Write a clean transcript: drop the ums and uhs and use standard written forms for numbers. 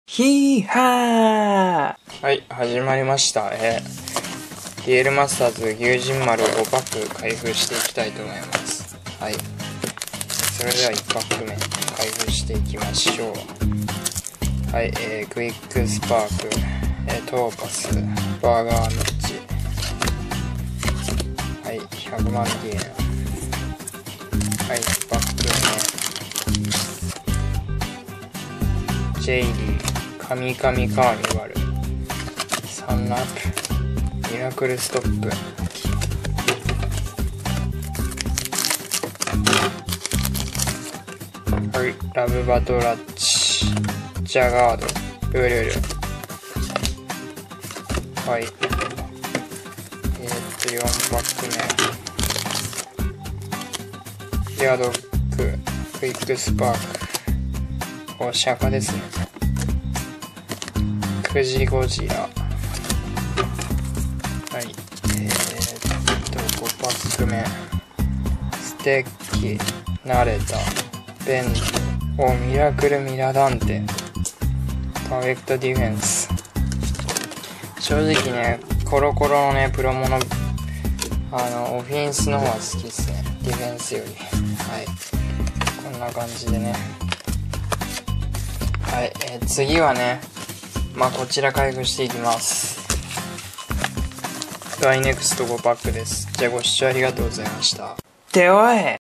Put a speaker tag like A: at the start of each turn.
A: ヒーハー。はい、始まりました。デュエルマスターズ牛人丸5パック開封していきたいと思います。はい。それでは1パック目開封していきましょう。はい、クイックスパーク、トーパス、バーガーミッチ。はい、100万ゲーム。はい、1パック目。ジェイリー。カミカミカーニバル、サンナップ、ミラクルストップ、はい、ラブバトラッチ、ジャガード、ルルル、はい、4パック目、ヤドック、クイックスパーク、お釈迦ですね。クジゴジラ、はい、5パック目、ステッキ、慣れた、ベンド、ミラクルミラダンテ、パーフェクトディフェンス。正直ね、コロコロのね、プロモの、オフェンスの方が好きですね、ディフェンスより。はい、こんな感じでね。はい、次はね、こちら開封していきます。ダイネクスト5パックです。じゃあご視聴ありがとうございました。では